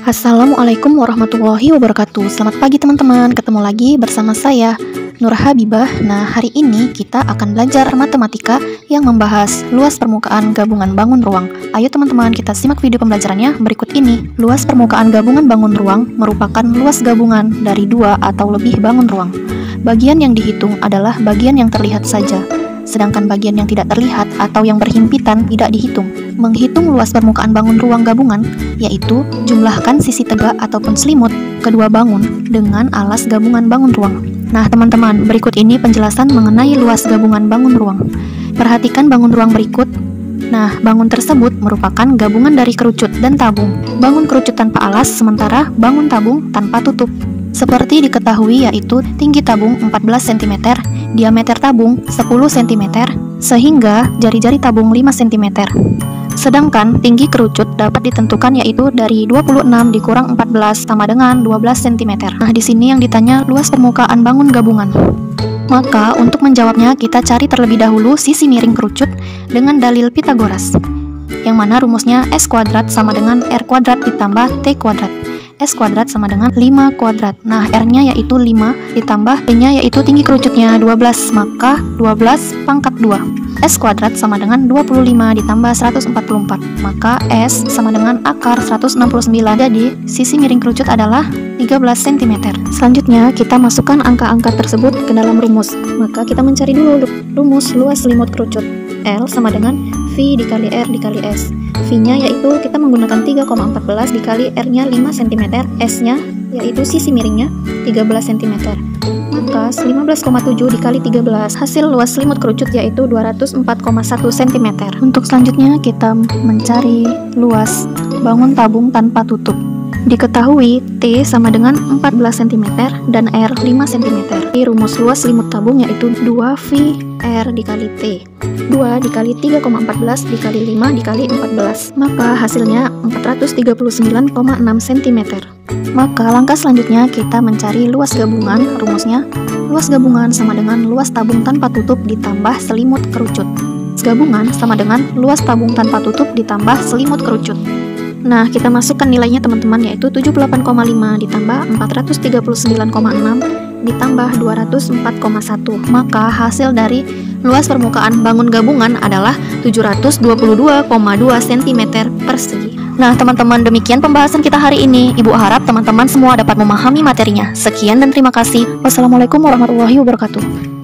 Assalamualaikum warahmatullahi wabarakatuh. Selamat pagi teman-teman, ketemu lagi bersama saya Nur Habibah. Nah, hari ini kita akan belajar matematika yang membahas luas permukaan gabungan bangun ruang. Ayo teman-teman, kita simak video pembelajarannya berikut ini. Luas permukaan gabungan bangun ruang merupakan luas gabungan dari dua atau lebih bangun ruang. Bagian yang dihitung adalah bagian yang terlihat saja, sedangkan bagian yang tidak terlihat atau yang berhimpitan tidak dihitung. Menghitung luas permukaan bangun ruang gabungan, yaitu jumlahkan sisi tegak ataupun selimut kedua bangun dengan alas gabungan bangun ruang. Nah teman-teman, berikut ini penjelasan mengenai luas gabungan bangun ruang. Perhatikan bangun ruang berikut. Nah, bangun tersebut merupakan gabungan dari kerucut dan tabung. Bangun kerucut tanpa alas, sementara bangun tabung tanpa tutup. Seperti diketahui, yaitu tinggi tabung 14 cm, diameter tabung 10 cm, sehingga jari-jari tabung 5 cm. Sedangkan tinggi kerucut dapat ditentukan yaitu dari 26 dikurang 14 sama dengan 12 cm. Nah, di sini yang ditanya luas permukaan bangun gabungan. Maka untuk menjawabnya kita cari terlebih dahulu sisi miring kerucut dengan dalil Pythagoras. Yang mana rumusnya S kuadrat sama dengan R kuadrat ditambah T kuadrat. S kuadrat sama dengan 5 kuadrat. Nah, R-nya yaitu 5 ditambah T-nya yaitu tinggi kerucutnya 12, maka 12 pangkat 2. S kuadrat sama dengan 25 ditambah 144, maka S sama dengan akar 169. Jadi, sisi miring kerucut adalah 13 cm. Selanjutnya, kita masukkan angka-angka tersebut ke dalam rumus. Maka kita mencari dulu rumus luas selimut kerucut. L sama dengan V dikali R dikali S. V-nya yaitu kita menggunakan 3,14 dikali R-nya 5 cm, S-nya yaitu sisi miringnya 13 cm. Maka 15,7 dikali 13, hasil luas selimut kerucut yaitu 204,1 cm. Untuk selanjutnya kita mencari luas bangun tabung tanpa tutup. Diketahui T sama dengan 14 cm dan R 5 cm. Rumus luas selimut tabung yaitu 2V R dikali T. 2 dikali 3,14 dikali 5 dikali 14. Maka hasilnya 439,6 cm. Maka langkah selanjutnya kita mencari luas gabungan. Rumusnya luas gabungan sama dengan luas tabung tanpa tutup ditambah selimut kerucut. Gabungan sama dengan luas tabung tanpa tutup ditambah selimut kerucut. Nah, kita masukkan nilainya teman-teman, yaitu 78,5 ditambah 439,6 ditambah 204,1. Maka hasil dari luas permukaan bangun gabungan adalah 722,2 cm persegi. Nah teman-teman, demikian pembahasan kita hari ini. Ibu harap teman-teman semua dapat memahami materinya. Sekian dan terima kasih. Wassalamualaikum warahmatullahi wabarakatuh.